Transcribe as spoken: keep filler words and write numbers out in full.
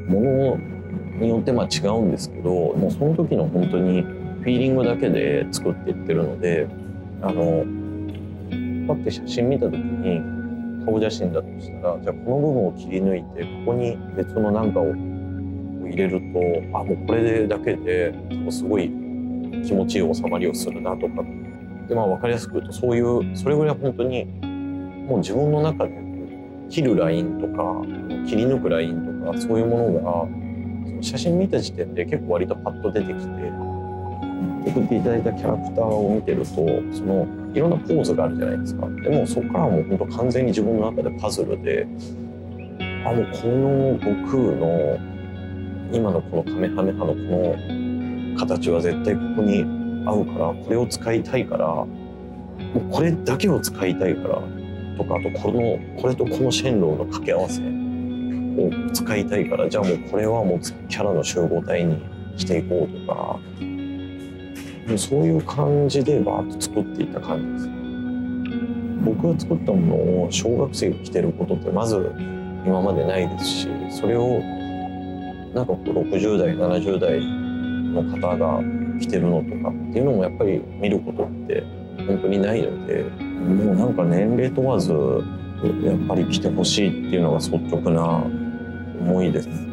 ものによってまあ違うんですけど、もうその時の本当にフィーリングだけで作っていってるので、あのパッて写真見た時に顔写真だとしたら、じゃあこの部分を切り抜いてここに別の何かを入れると、あもうこれでだけで多分すごい気持ちいい収まりをするなとかで、まあ、分かりやすく言うとそういうそれぐらい本当にもう自分の中で切るラインとか切り抜くラインとかそういうものがその写真見た時点で結構割とパッと出てきて、送っていただいたキャラクターを見てるとそのいろんなポーズがあるじゃないですか。でもそこからはもう本当完全に自分の中でパズルで、あもうこの悟空の今のこのカメハメハのこの形は絶対ここに合うからこれを使いたいから、もうこれだけを使いたいからとか、あとこのこれとこのシェンローの掛け合わせを使いたいから、じゃあもうこれはもうキャラの集合体にしていこうとか、もうそういう感じでバーッと作っていった感じです。僕が作ったものを小学生が着てることってまず今までないですし、それをなんかこうろくじゅう代ななじゅう代の方が着てるのとかっていうのもやっぱり見ることって本当にないので、もうなんか年齢問わずやっぱり着てほしいっていうのが率直な思いです。